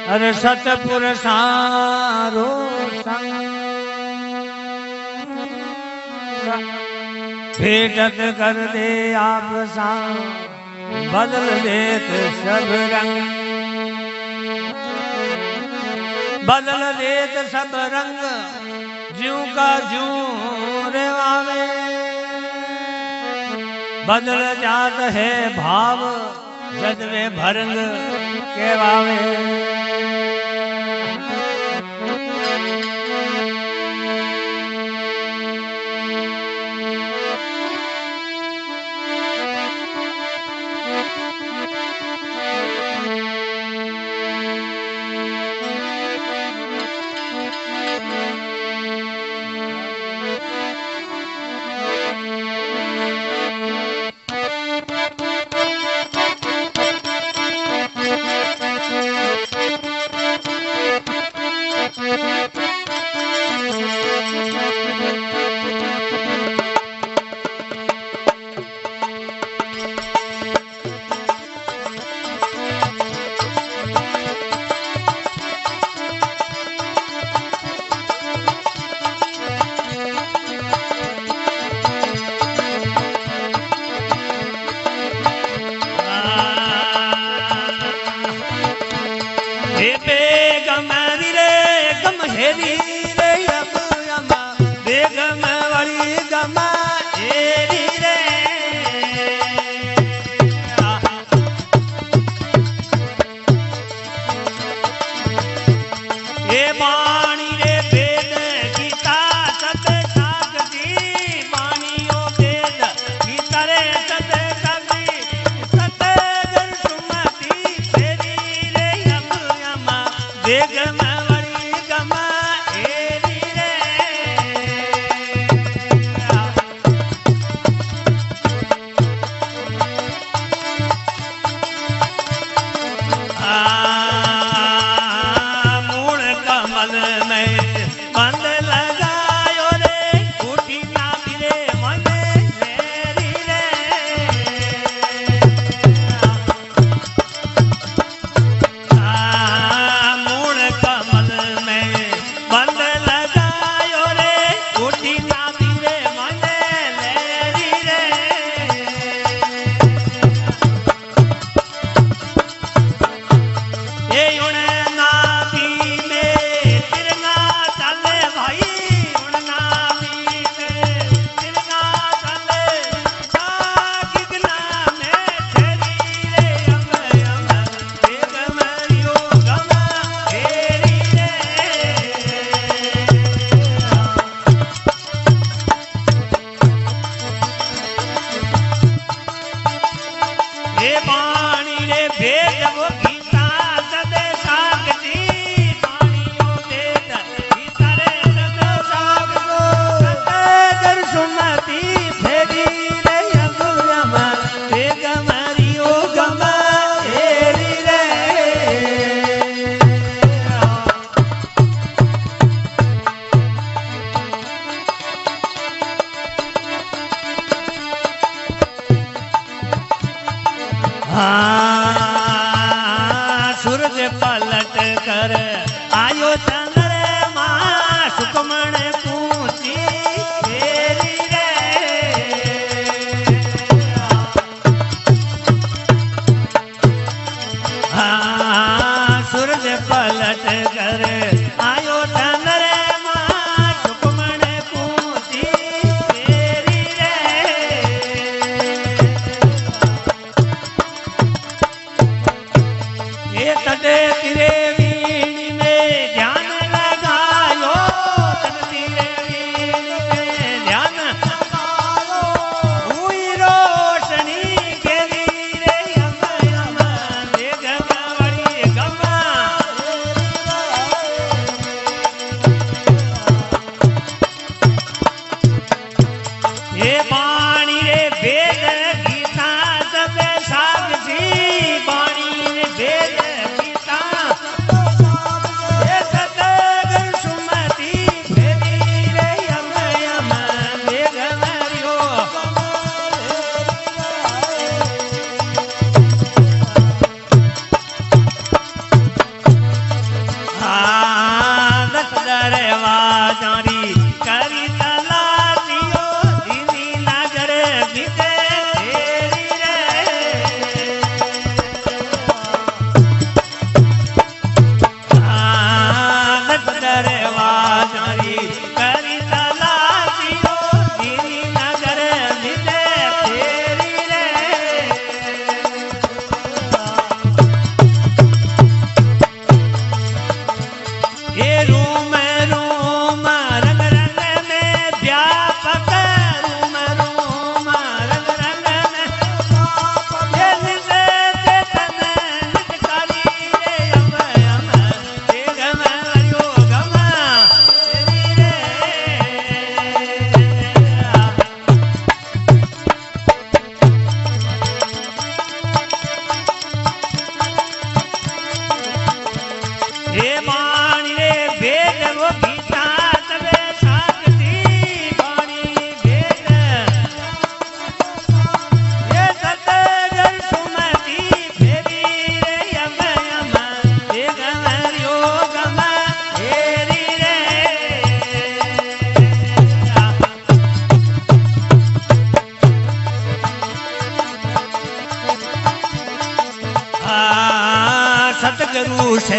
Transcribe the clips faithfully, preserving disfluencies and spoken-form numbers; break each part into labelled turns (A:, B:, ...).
A: अरे सतपुर सारो भेटत कर दे आप सा बदल देत सब रंग बदल देत सब रंग ज्यों का ज्यों रेवावे बदल जात है भाव जद वे भरंग केवावे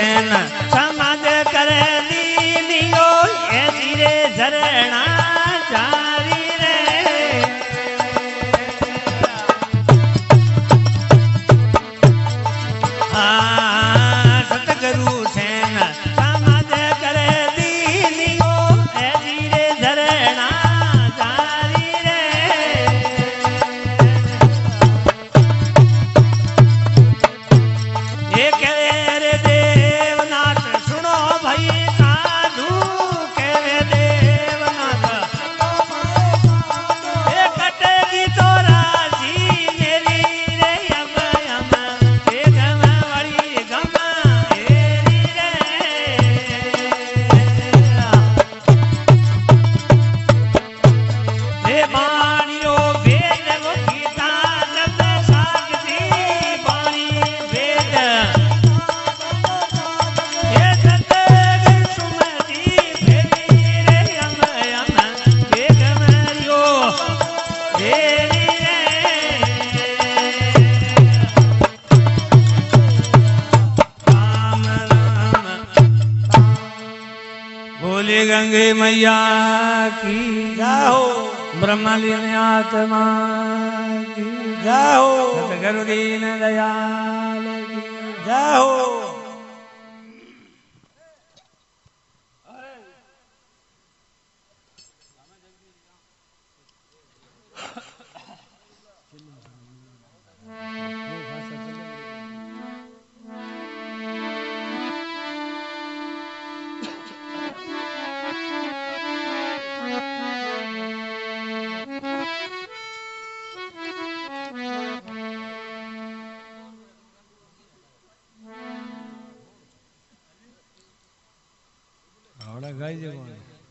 A: सेन समाज करे दीनियो ऐसी रे झरणा जारी रे हाँ सतगुरु सेन समाज करे दीनियो ऐसी रे झरणा जारी रे ये कहे रे देवनाथ सुनो भाई साधु कहे देवनाथ ये कटेगी तो राजी मेरी रे अब हम ये गम वाली गम एरी रे ये बाणी रो वेद वो गीता जब सागती बाणी वेद ये सतगुरु सुमति फेरी रे यम यम ये गमरियो फेरी रे राम राम बोले गंगे मैया की जाओ ब्रह्मलीन आत्मा की जाओ सतगुरु दीन दयाल की जाओ આવડા ગાઈ જવાનું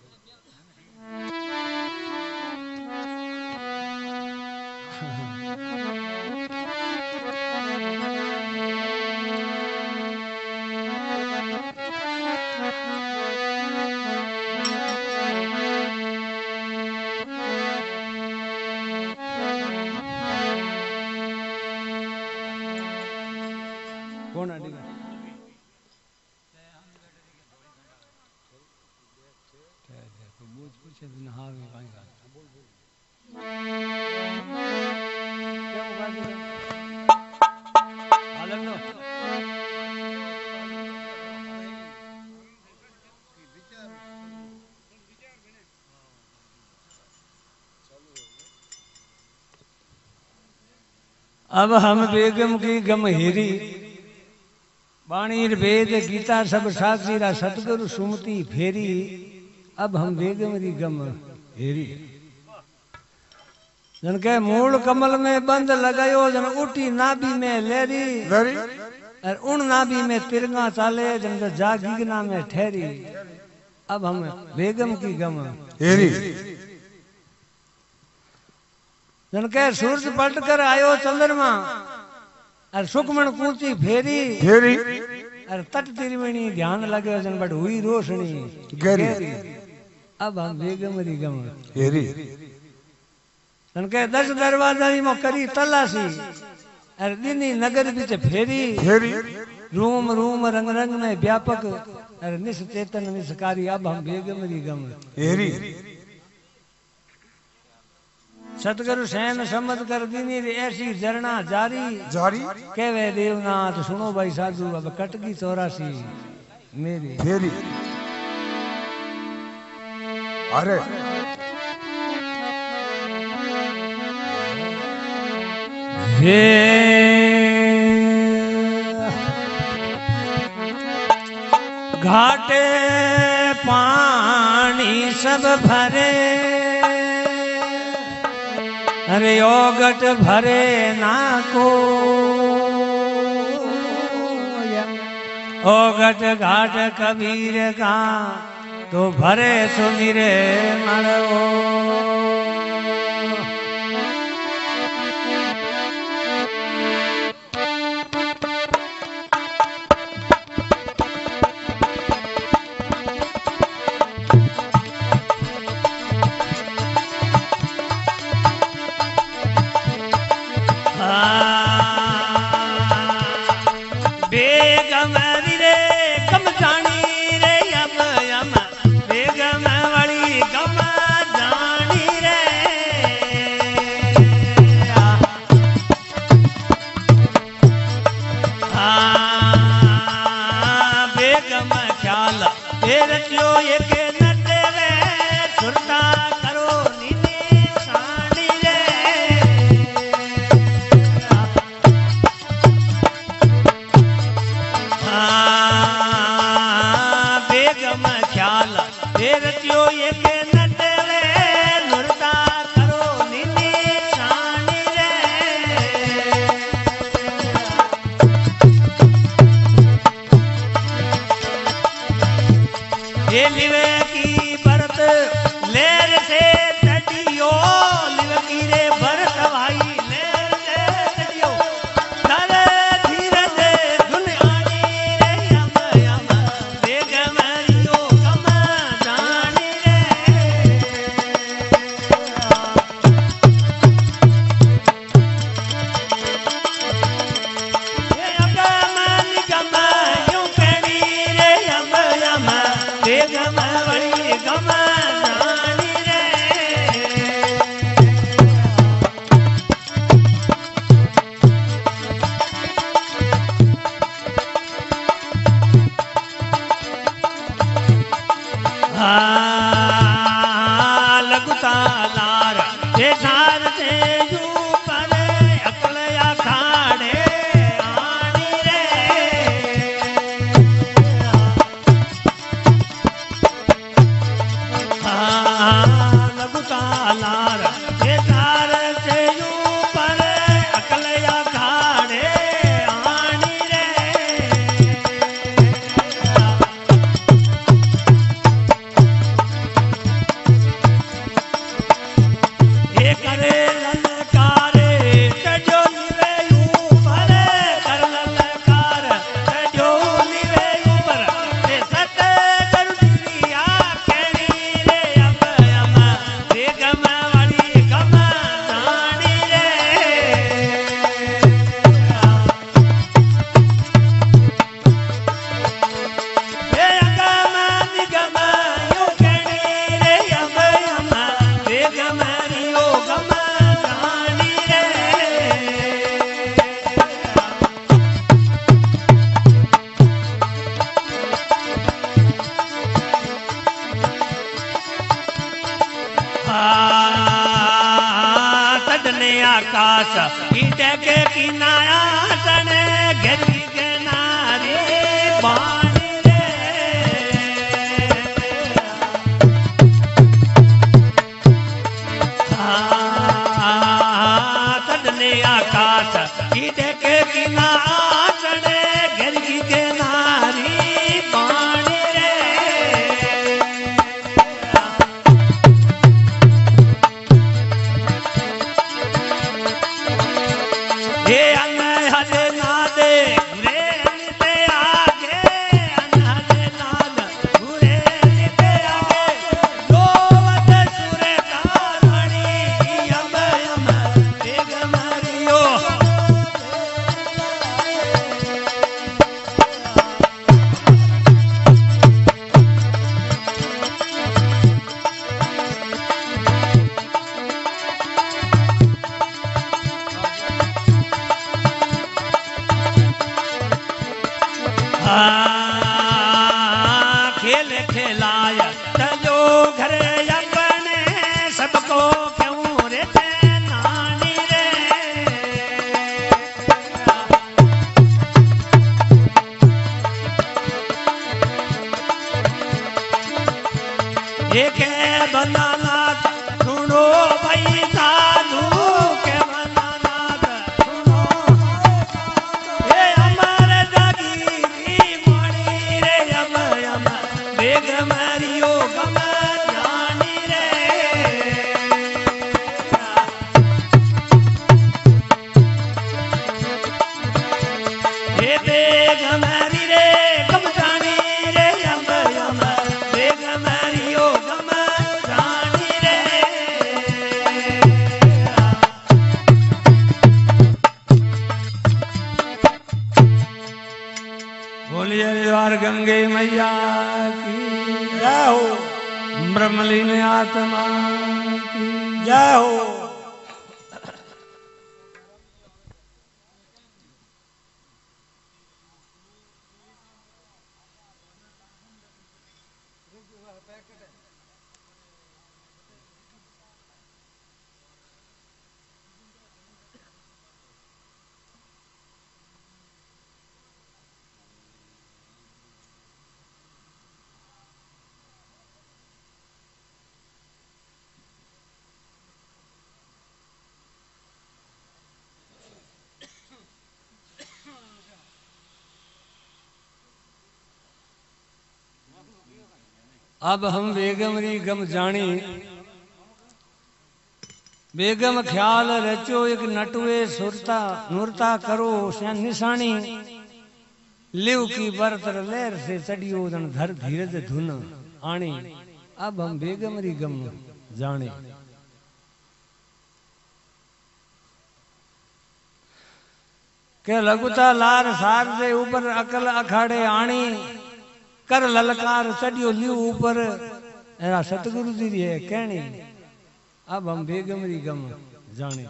A: કોણ અડી अब हम बेगम की गमहेरी बाणीर वेद गीता सब साक्षी रा सतगुरु सुमति फेरी अब हम बेगम री गम हेरी जन के मूल कमल में बंद लगायो जन उठी नाभि में लेरी और उन नाभि में तिरंगा चाले जन जागीगना में ठहरी अब हम बेगम की गम हेरी जन के सूरज पलट कर आयो चंद्रमा और सुखमण कूची फेरी फेरी और तट तिरमणी ध्यान लगे जन बड़ हुई रोशनी गहरी अब हम बेगम री गम हेरी जन के दस दरवाजा में करी तलाशी और दिनी नगर बीच फेरी फेरी रूम रूम रंग रंग में व्यापक और निस चेतन निसकारी अब हम बेगम री गम हेरी सतगुरु सैन सम्मत कर दीनी ऐसी झरना जारी जारी कहवे देवनाथ सुनो भाई साधु अब कटगी चौरासी मेरी फेरी अरे हे घाटे पानी सब भरे अरे योगट भरे ना को ओगट घाट कबीर का तो भरे सुमिरे मरो बेगम रे बेगम ख्याल ये रचियो ये के न देवे सुरता करो नीनी सानी रे बेगम ख्याल ये रचियो ये के न देवे सुरता करो नीनी सानी रे ये लिवे की बरत लेर से तटियो लिवे की रे बरत भाई लेर से तटियो दर धीरे दे दुनिया रे यम यम बेगम रियो कम जानी रे ये अगम निगम यूं कहनी रे यम यम बेगम वड़ी गम जानी रे हाँ लगता लार ये धार से यूं पर अकल या खाड़े आनी रे लगता लार ये धार से यूं पर अकल या खाड़े आनी रे ये करे ललकारे तजो निवे ऊपर कर ललकार तजो निवे ऊपर ये सत करुणिया कहनी रे अब यम बेगम वाली गम जानी रे ये अगम निगम यूं कहनी रे अब यम बेगम रियो गम जानी रे तडने आकाश ईटे के किनाया तने घेरी के नारी बानी रे तडने आकाश ईटे के किनाया तने घेरी के नारी बानी रे ये अनहद नादे घुरे निते आगे अनहद नाद घुरे निते आगे दोवत सुरे तारणी यम यम बेगम रियो खेल खेलाया तजो घर अपने सबको क्यों रे नानी रे ये के बनानाथ सुनो भाई साधु के बनानाथ सुनो ये अमर जागीरी मणि रे यम यम बेगम रियो गम जानी रे ये बेगम री रे गम जानी रे यम यम बेगम रियो गम जानी रे बोलिए द्वार गंगे मैया की जय हो ब्रह्मलीन आत्मा की जय हो। अब हम बेगम री गम जानी बेगम ख्याल रचो एक नटुए सुरता नुरता करो श्यान निशानी लिव की बरतर लहर से चढ़ियो दन धर धीरज धुन आनी अब हम बेगम री गम जाने के लगुता लार सार दे ऊपर अकल अखाड़े आनी कर ललकार चढ़ियो लियो ऊपर ऐरा सतगुरु जी है कहनी अब हम बेगम री गम जाने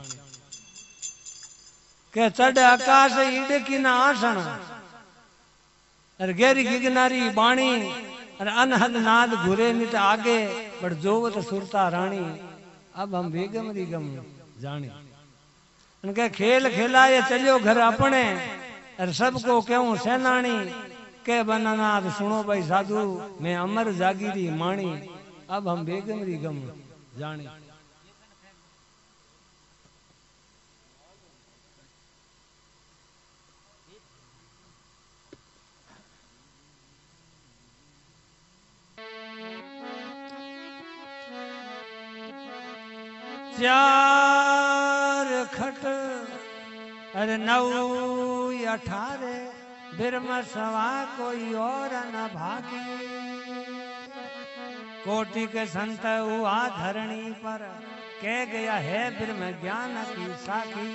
A: के चढ़ आकाश ईड की ना आसन अरे गहरी गिगनारी बाणी अरे अनहद नाद घुरे नित आगे बड़ जोवत सुरता रानी अब हम बेगम री गम जाने उनके खेल खेलाए चलियो घर अपने अरे सबको क्यों सेनानी के बननाथ सुनो भाई साधु मैं अमर जागीरी माणी अब हम बेगम री गम जाने चार खट अरे नौ अठारह बिरम सवा कोई और न भागी कोटि के संत हुआ धरणी पर कह गया है ब्रह्म ज्ञान की साखी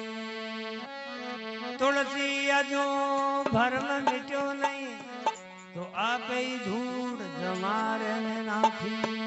A: तुलसी अजो भरम मिटो नहीं तो आप ही धूड़ जमारे ने नाखी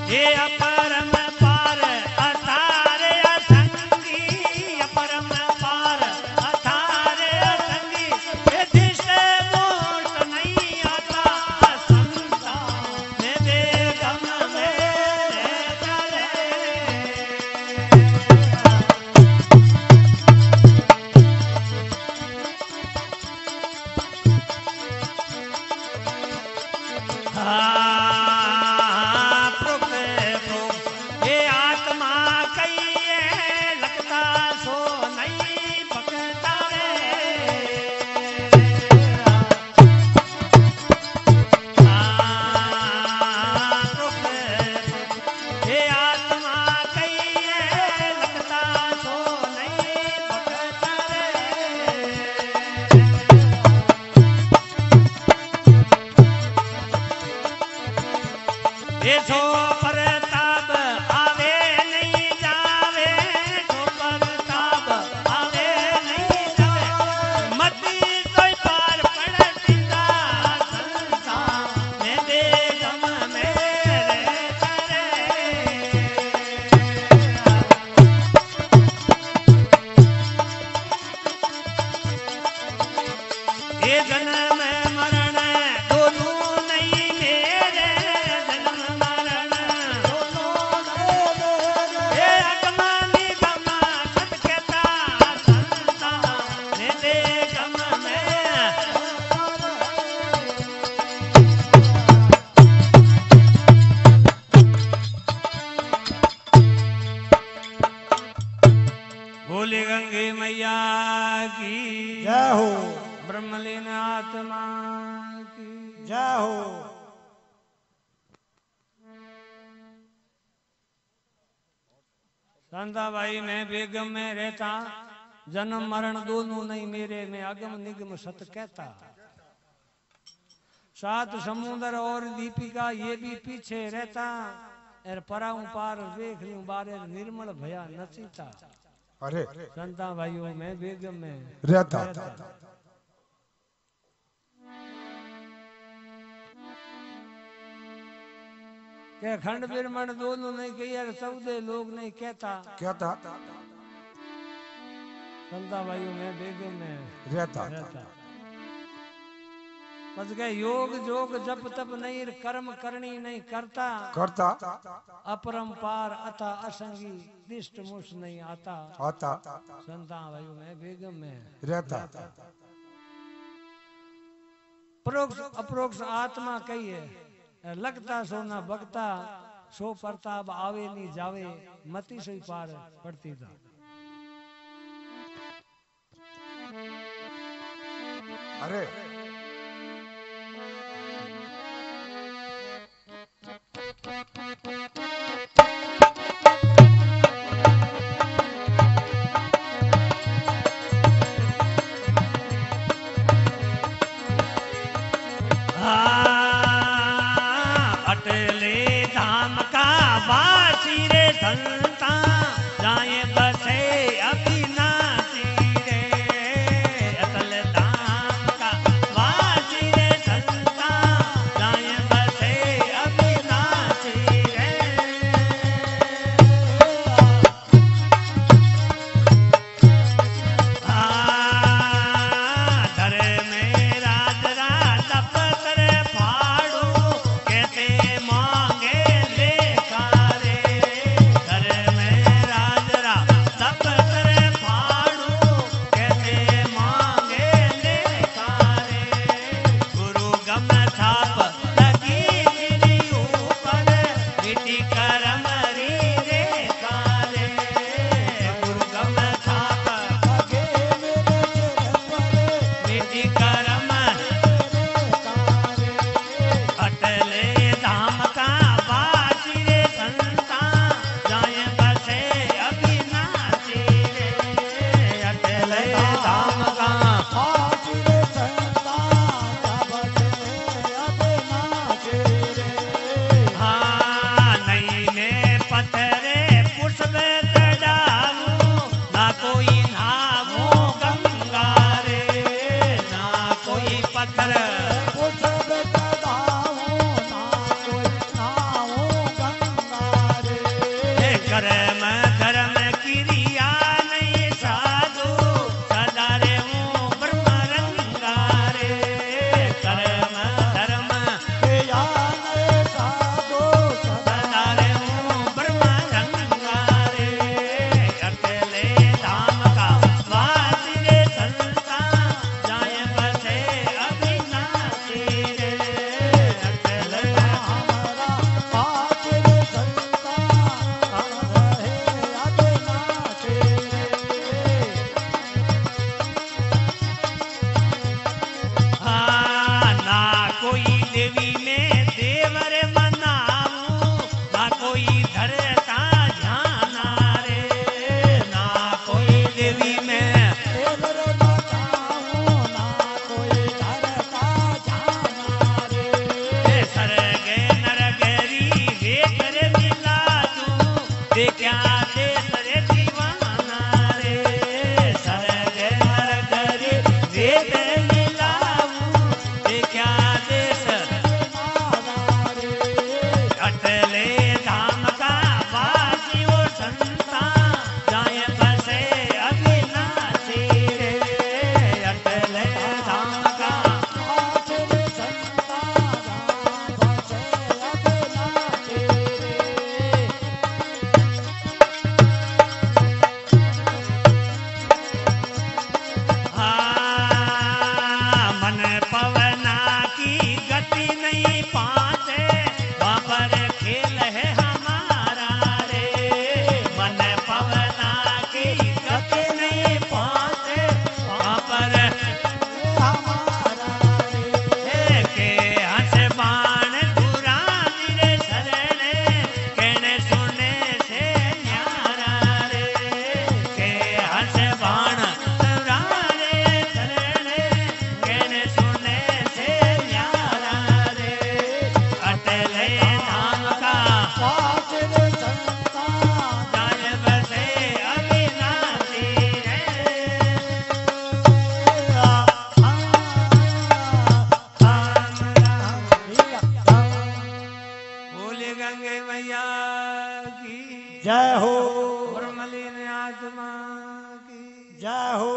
A: हे अपरम पार अथारे असंगी अपरम पार अथारे असंगी हे दिशे मोट नहीं आता असंता मेरे गम मेरे चले सो परताप आवे नहीं जावे सो परताप आवे नहीं जावे मती सोई पार पड़ सीधा संसा मेरे गम मेरे करे ये जन्म मरण दोनों नहीं मेरे बोले गंगे मैया की
B: जय हो
A: ब्रह्मलीन आत्मा की
B: जय हो
A: संता भाई मैं बेगम में रहता जन्म मरण दोनों नहीं मेरे में अगम निगम सत कहता सात समुद्र और दीपिका ये भी पीछे रहता और पराऊ पार देख लूं बारे निर्मल भया नचीता
B: अरे
A: संता भाइयों में बेगम में
B: रहता
A: के खंड बिरमण दोनों नहीं कही यार चौदह लोग नहीं कहता
B: कहता
A: संता भाइयों में बेगम में
B: रहता
A: रहता बस के योग जोग जप तप नहीं कर्म करनी नहीं करता
B: करता
A: अपरंपार अता असंगी दिष्ट मुष नहीं आता
B: आता
A: संता भाइयों में बेगम में
B: रहता
A: प्रोक्ष अप्रोक्ष आत्मा कही है लगता सो न बगता सो प्रताप आवे नहीं जावे मति से पार पड़ती था
B: अरे
A: अटले धाम का वासी रे संता जाए बसे अविनाशी रे अटल धाम का वासी रे संता जाए बसे अविनाशी रे धर में राज राज पतर फाड़ू कहते मांगे लेखा रे घर में कर्म धर्म क्रिया नहीं साधु सदा रे हूँ ब्रह्म रंगारे कर्म धर्म
B: क्रिया नहीं साधु
A: सदा रे हूँ ब्रह्म रंगारे अकेले धाम का वास रे संता जाए बसे अविनाशी रे अकेले
B: हमारा पात्र संता रहे अविनाशी
A: हाँ, ना कोई देवी में देवर मनाऊं ना कोई धरता ध्याना रे ना कोई देवी में
B: देवर बताऊं ना कोई धरता जाना रे
A: सरगे नरगरी वेद रे मिला दूं देखा देश रे दीवाना रे सरगे नरगरी वेद रे मिलाऊं देखा देश अटले धाम का वासी वो संता जाए बसे अविनाशी रे अटले धाम का
B: पात्र संता बसे अविनाशी
A: हाँ, मन पवना की गति नहीं पाते वहाँ पर खेल है हमारा रे मन पवना की गति नहीं पाते वहाँ पर
B: हमारा रे
A: के हंस बाण घुरा रे शरण कहने सुने से न्यारा रे के हंस बाण घुरा रे शरण कहने सुने से न्यारा रे अटले धाम का
B: पात्र संता
A: जान बसे अविनाशी रे बोले गंगे मैया की
B: जय हो
A: ब्रह्मलीन आत्मा की
B: जय हो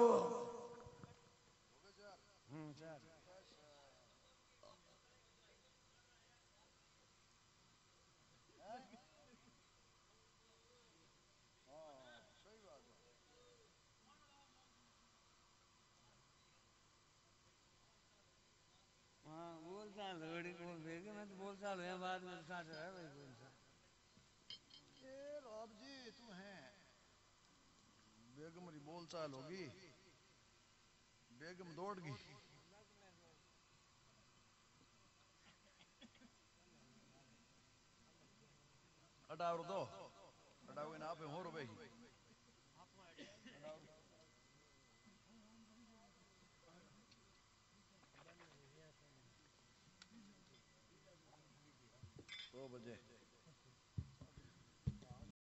A: हाँ बोल चाल घड़ी बोल भेगे मैं तो बोल चाल है बाद में साथ है भाई बोल चाल
C: ए राम जी तू है बेगम री बोल चाल होगी बेगम दौड़ गई हटाओ दो हटाओ इन आप हो रुपए दो बजे